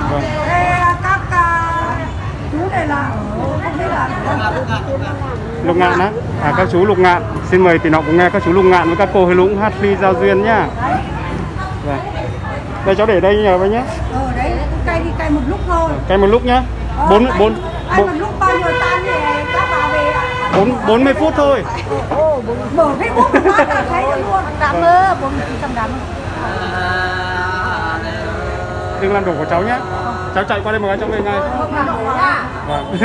Vâng. Các chú này là không biết là Lục Ngạn á. À, các chú Lục Ngạn. Xin mời tí nào cùng nghe các chú Lục Ngạn với các cô Hơi Lũng hát phi giao duyên nhá. Vâng. Đây cháu để đây nhờ với nhé. Đấy, cay đi cay một lúc thôi. Cay một lúc nhá. Một lúc bao nhiêu tan thì các bà về ạ? 40 phút thôi. Mở Facebook một phát là thấy luôn. Đám ơ, 400 đám. Đừng làm đổ của cháu nhé. Cháu chạy qua đây một cái cháu về ngay. Vâng.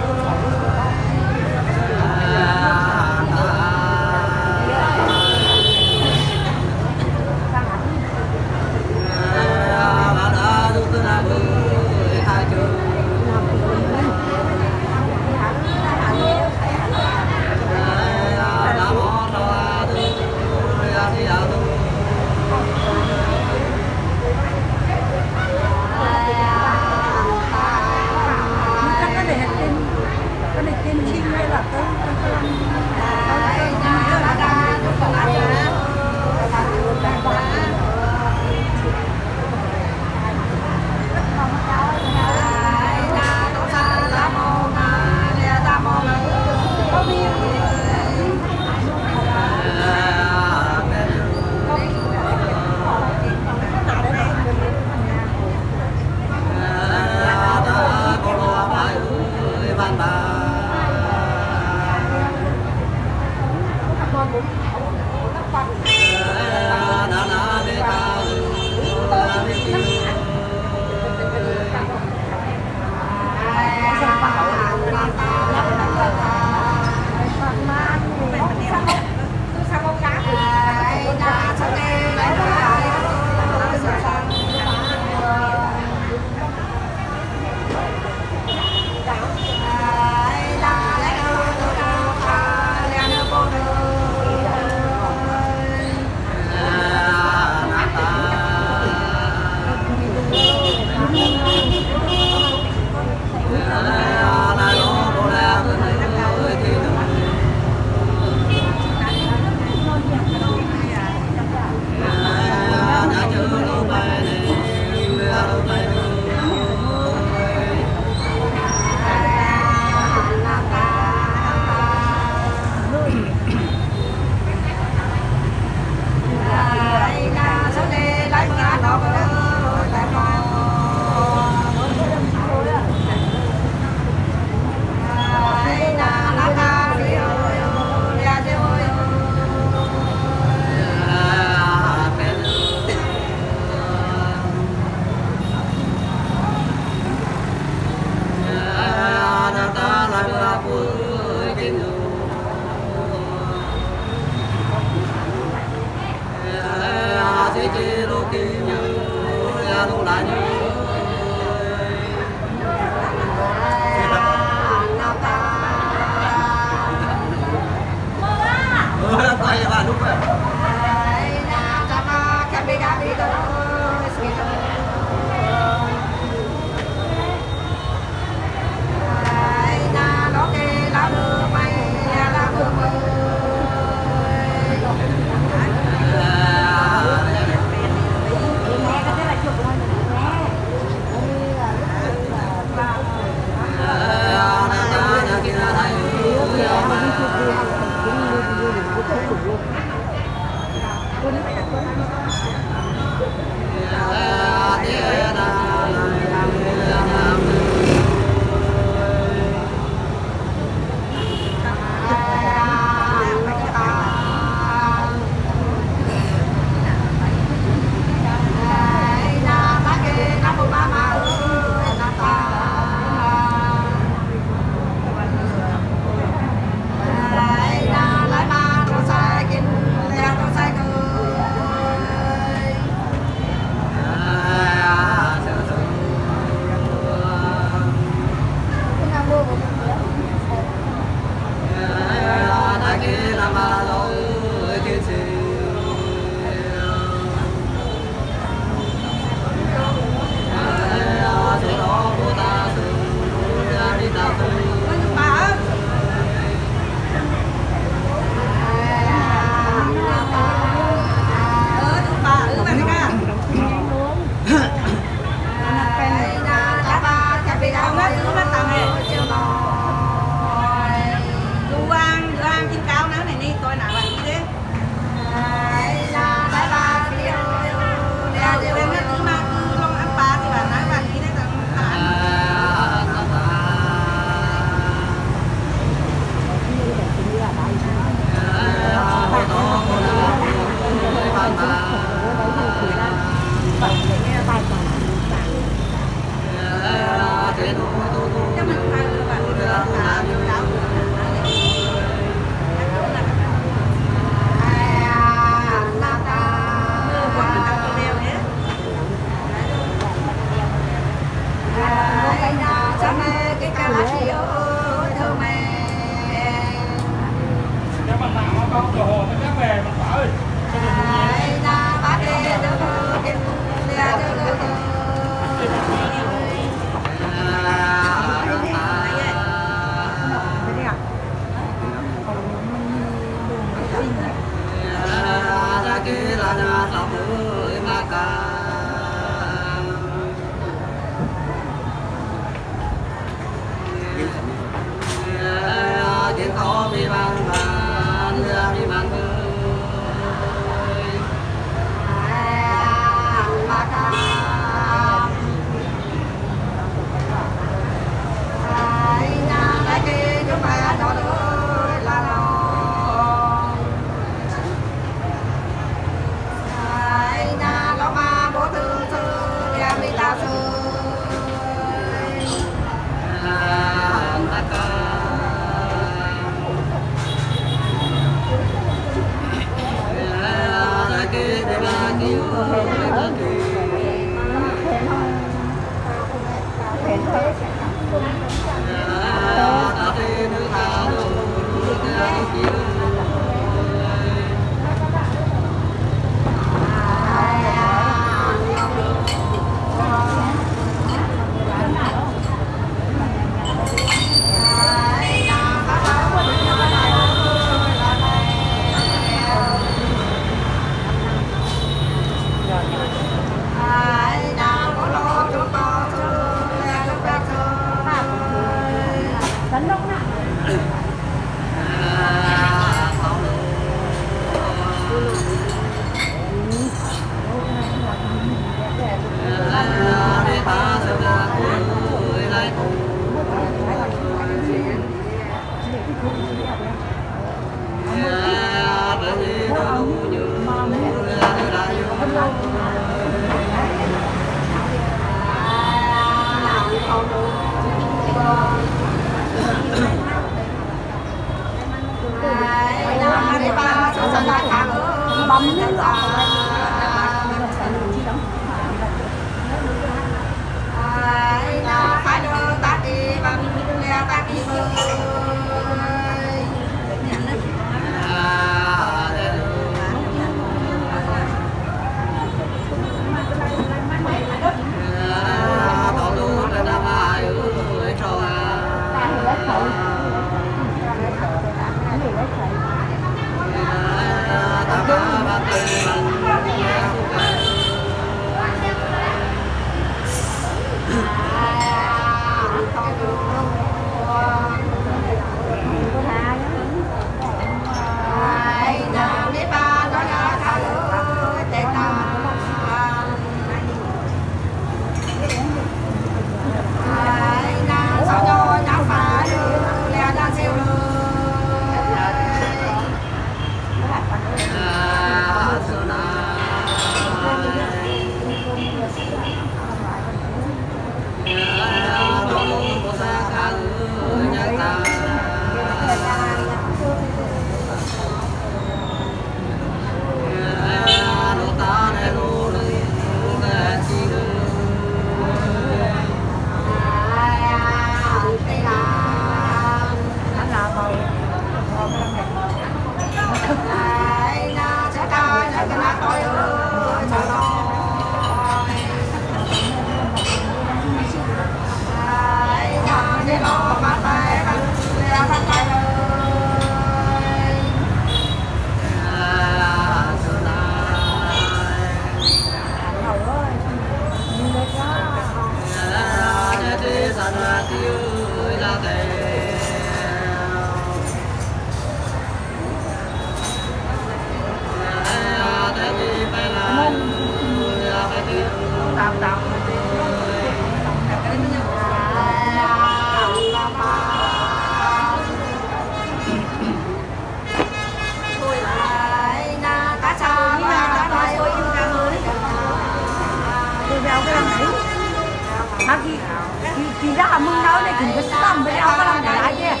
thì ra mừng đâu này cũng có tâm với nhau có làm cái lại kia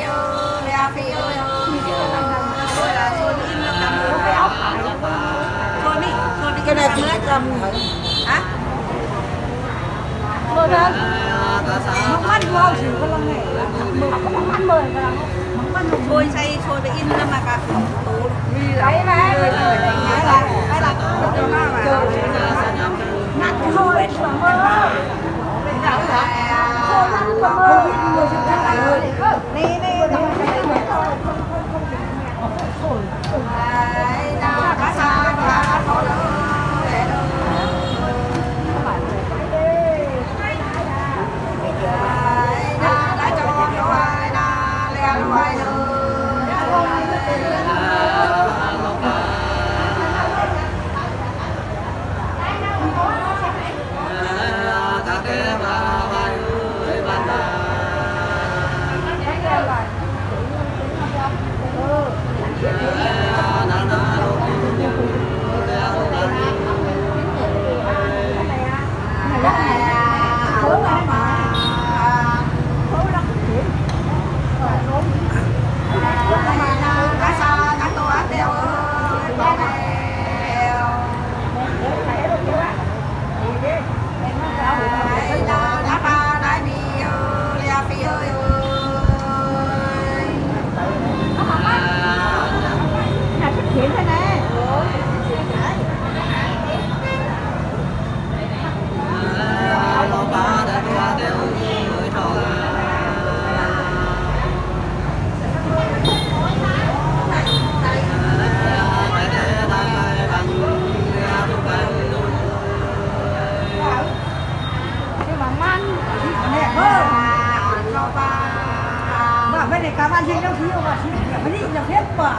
cái này cũng lấy cầm hả mời lên mắm mắt vô chỉ có lần này mắm mắt mời cả mắm mắt thôi xây thôi để in ra mà cả tủ đấy này đấy là nát thôi mà các bạn nhìn đâu thiếu mà chỉ đi là hết mà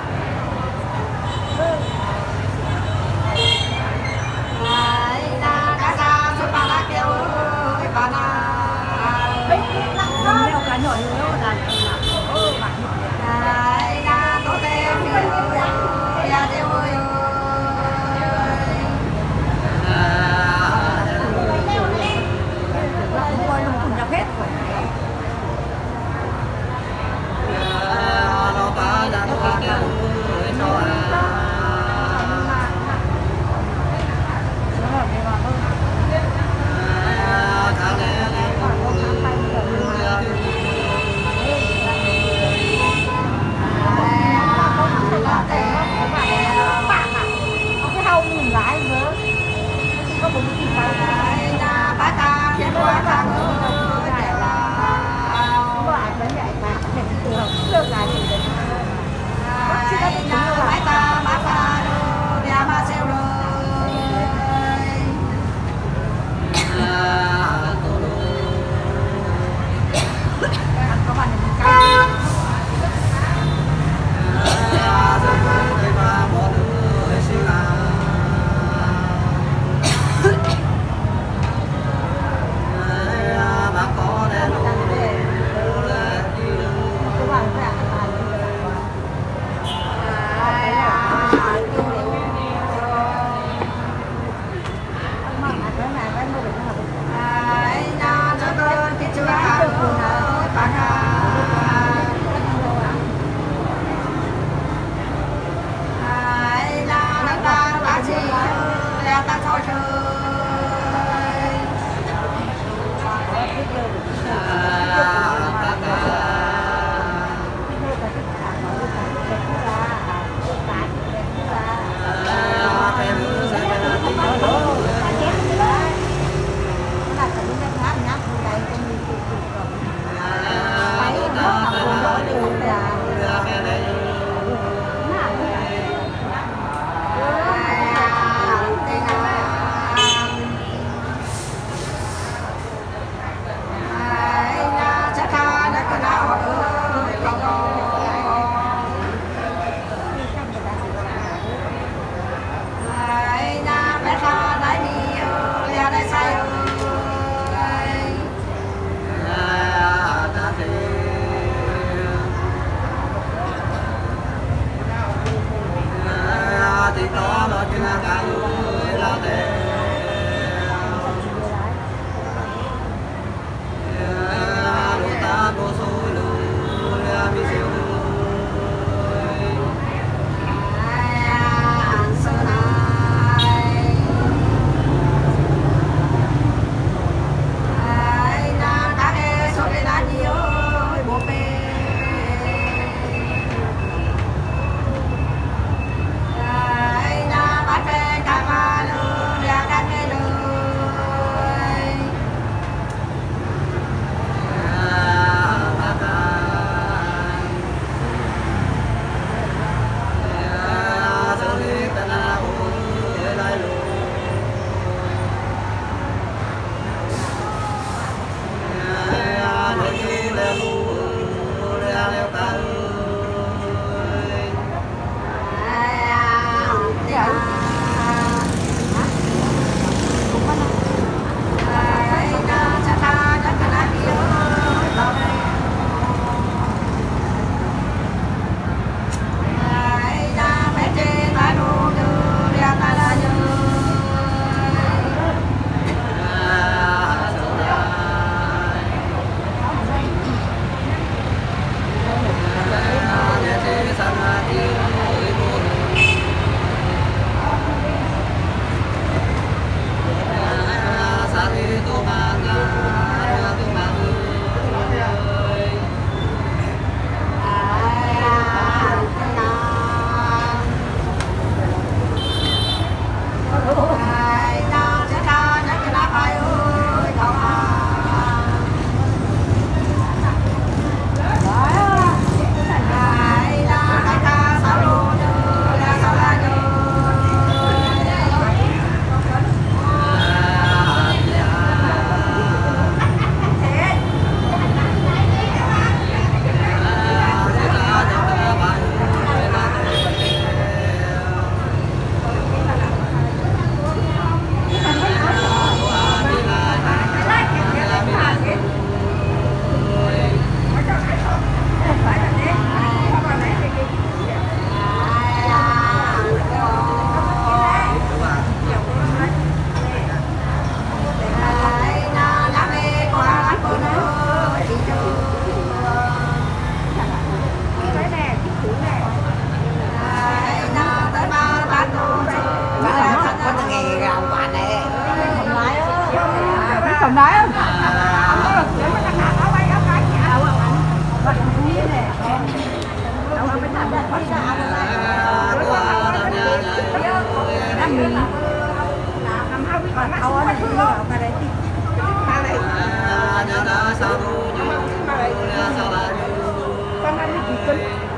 con ăn gì cân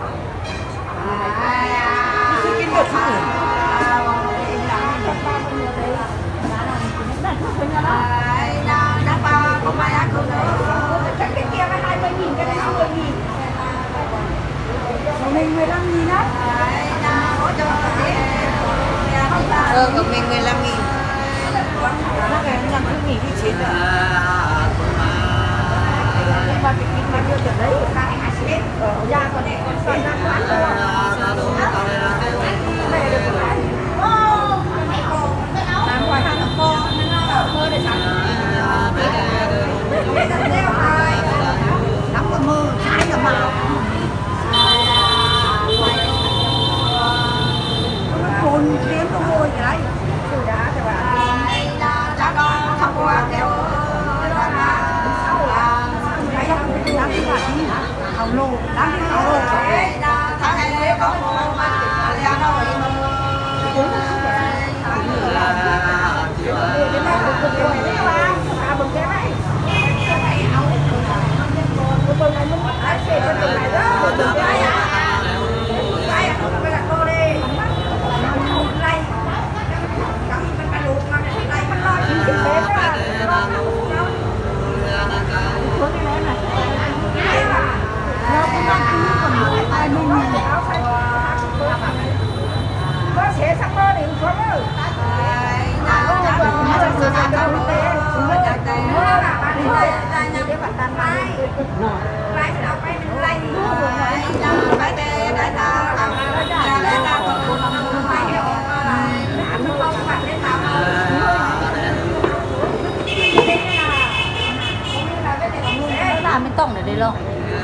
cái được cái kia là 20.000, cái này 20.000. Mình 15.000 á. Của mình 15.000. Nó cái làm cái nghỉ đi chết rồi. Nhưng mà cái kinh mà đưa từ đấy cái hạt chết ở nhà con này con ra quán luôn. Này được rồi. Làm ngoài hàng con nó mơ để sẵn. Nắm cái mơ trái là màu. Hồn tiếng nó hôi cái đấy. Từ đá cho bạn. Đá đó không qua kéo. Đang đi vào đi hả? Hầu lô, đang đi hầu lô. Tháng này nó có một mà leo đâu đi mà. Có sẽ sắp mơ điện xuống rồi. Mình tổng để đây luôn.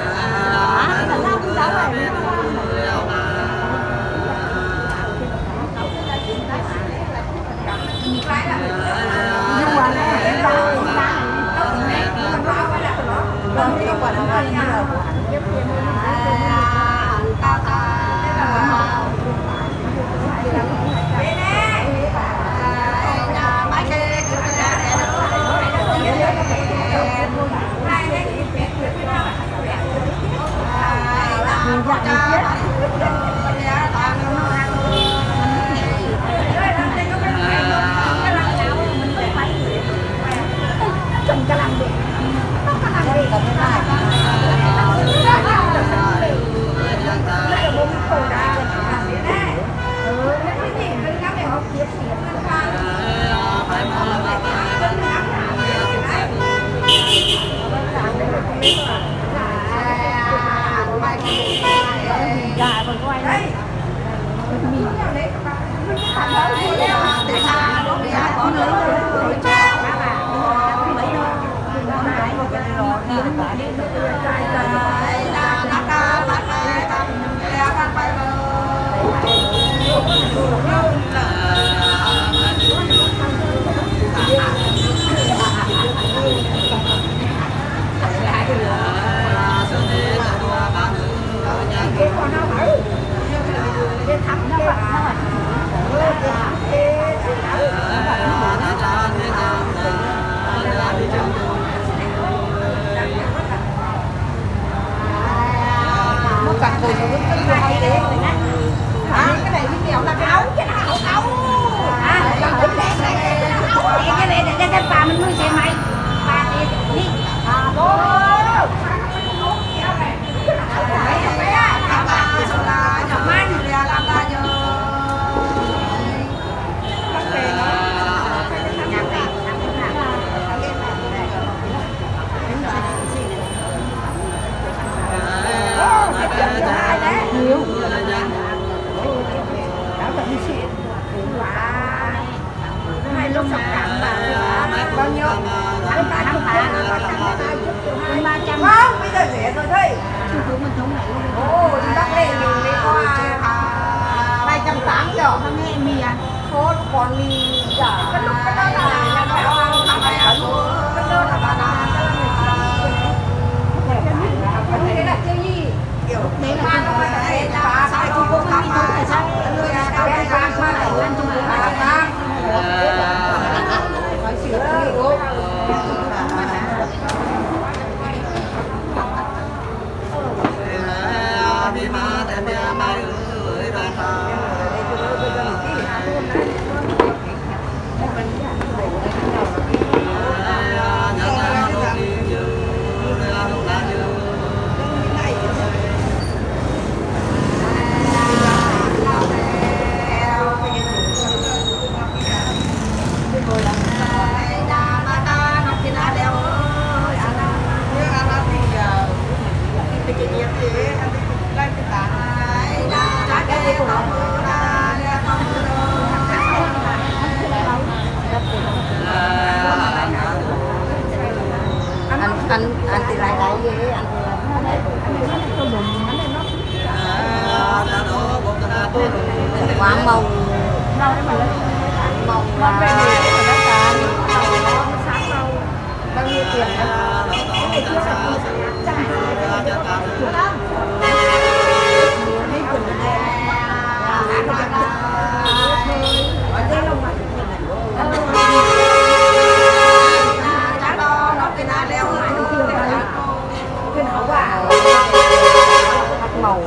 Không, bây giờ rẻ rồi thôi. Ồ, đi Bắc lên mình đi qua 280 rồi. Không nghe mì à? Thôi, còn mì giả. Cái lúc cái đó là không phải ở chỗ. Cái đó là bà là cái là chơi gì? Kiểu đấy là cái bà sao Trung Quốc không đi trốn tại sao? Người là cao đây ba mà lại lên Trung Quốc là ba. Nói sửa anh thì lại đại gì anh quá màu màu về gì của nó cả sáng màu bao nhiêu tiền màu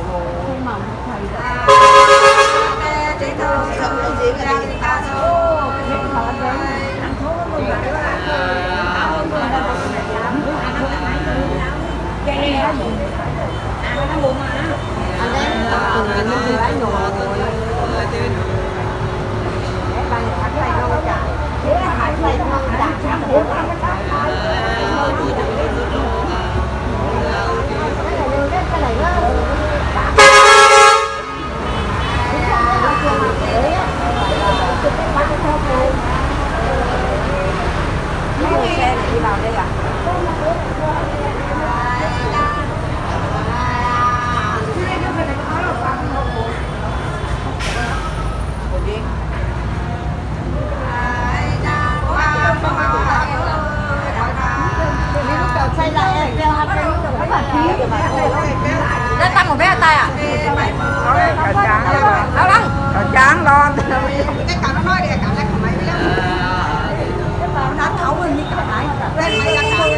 xe này đi vào đây à? Đây tăng một vé tay à? Đâu lắm? Tráng lo. Cái cả nó nói đi cả lấy không mấy lắm. Nó thấu lên như cả này. Lên mấy lần đâu.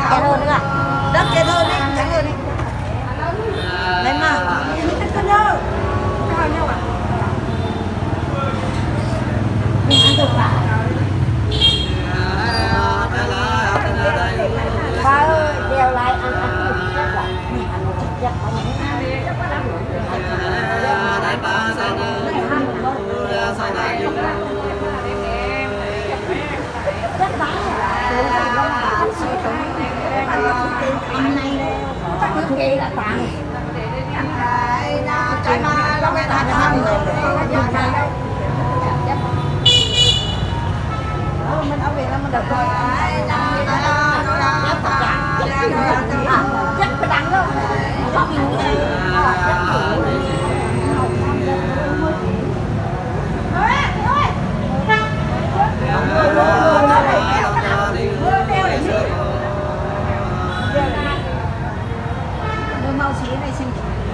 Chết hơn nữa. Đất chết hơn đấy, trắng hơn đấy. Đấy mà. Cân nhớ. Cao nhau à? Mình ăn được cả. Ba ơi, đeo lại ăn rất là mình ăn một chút giấc có những rất bán hôm nay chắc cứ kia là tặng trái ma lo người ta tham mình ở Việt Nam mình được rồi chắc phải đắng đâu màu xí này xinh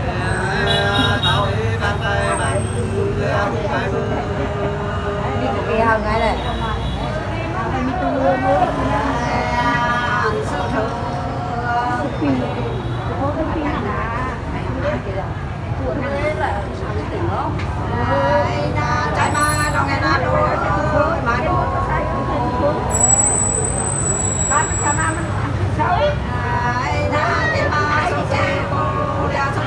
đi kia hồng ngay đây trái ma lo nghe nó đôi mà đôi bán cái ma mình ăn xấu cái ma số xe cô đeo số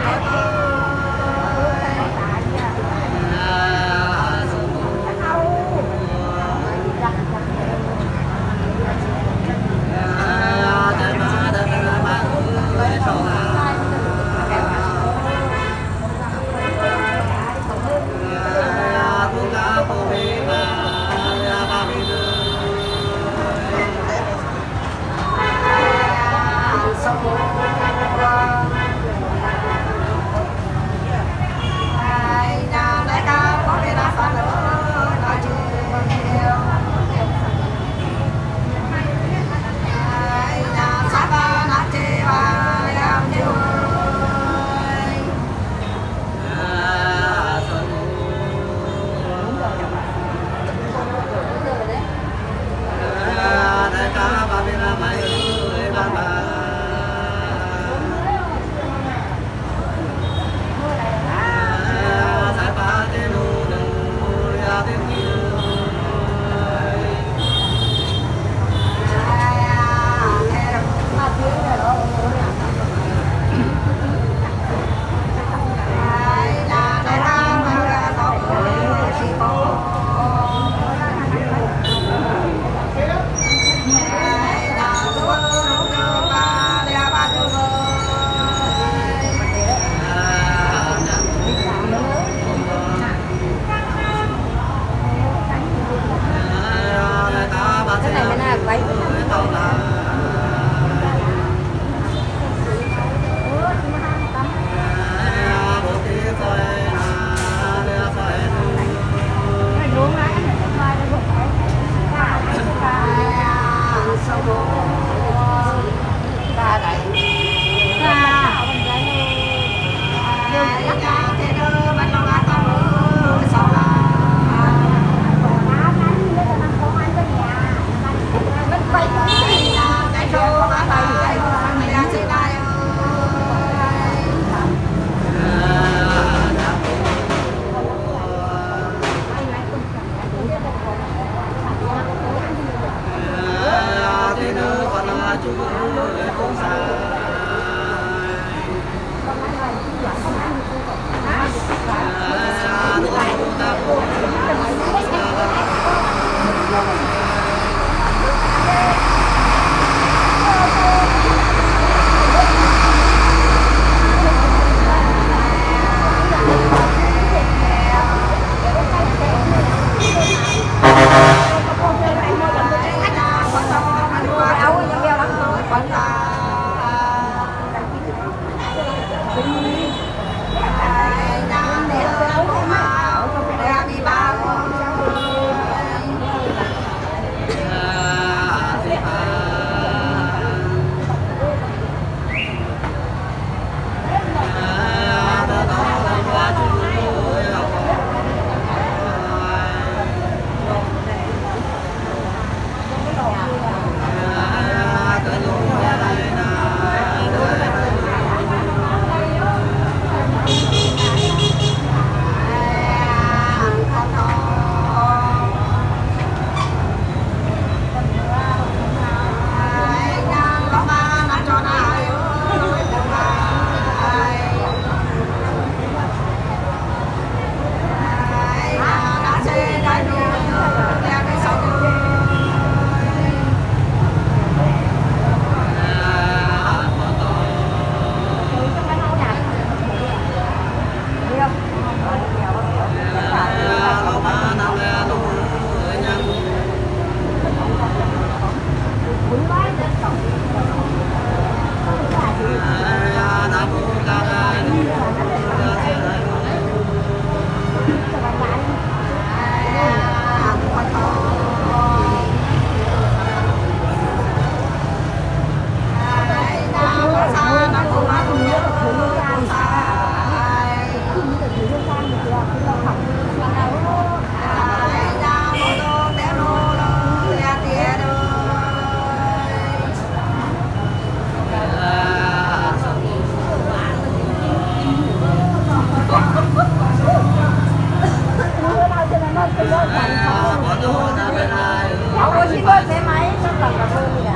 Ông ơi, xin lỗi xe máy, nó tầm là thôi bây giờ.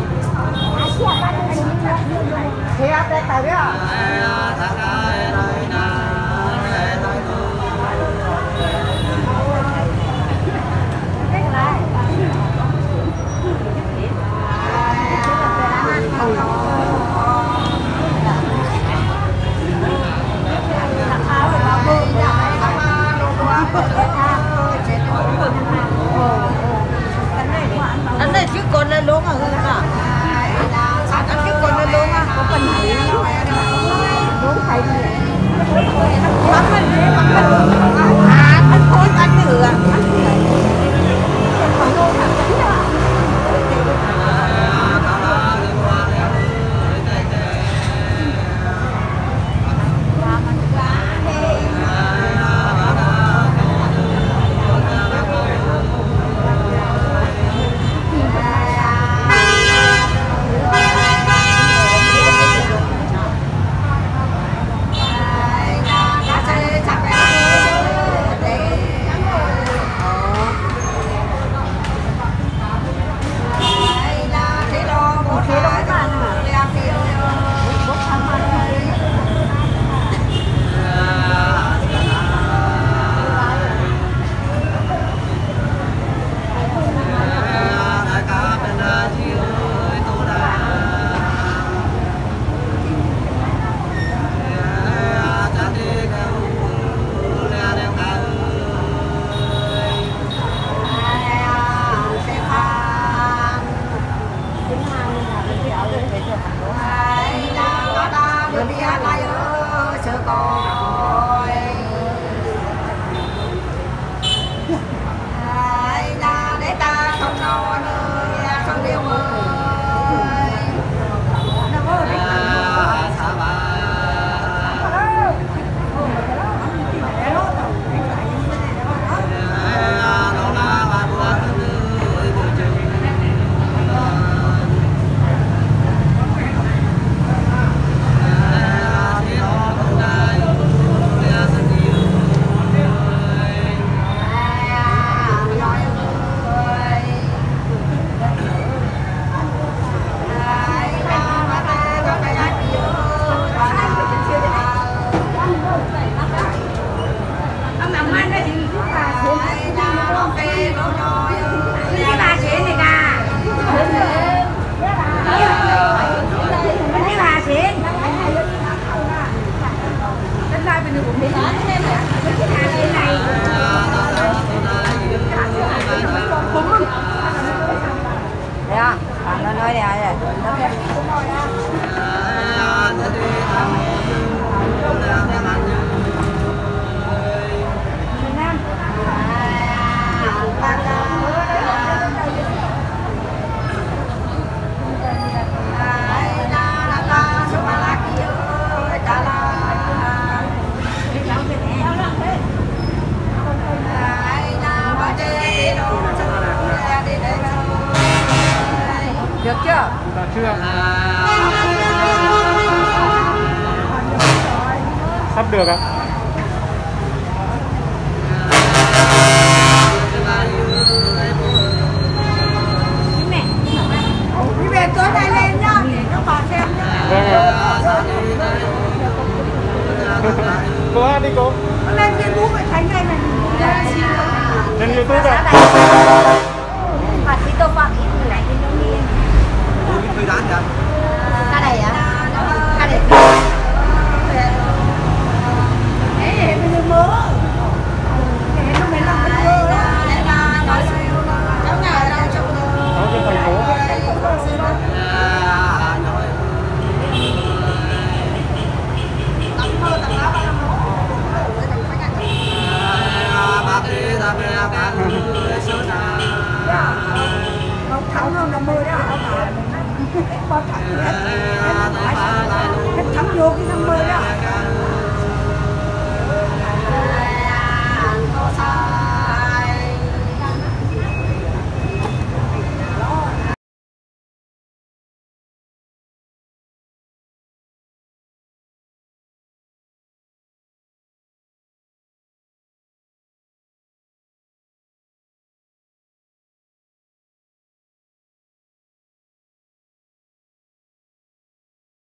Thế à, đây tao biết à? Anh này chứ còn lên luôn à hơn à? Anh chứ còn lên luôn à? Có phần này đúng phải gì? Bắn mình anh thôi anh nữa. Nó nói nè, được chưa? Dạ chưa. Sắp được ạ. Đi về tối nay lên nhá, để các bà xem nhá. Vâng ạ. Cô hát đi cô. Lên Facebook phải thấy ngay này. Lên YouTube ạ. Bà chỉ tôi bằng ít người này thì nó đi. Tôi đoán kìa. Cái này á? Cái này. Để mình mơ. Để nó mình làm cái mơ đó. Cháu nhà ở đâu trong Ở trên thành phố. Không thắng không 50 đó. Bao thắng hết. Hết thắng vô cái 50 đó.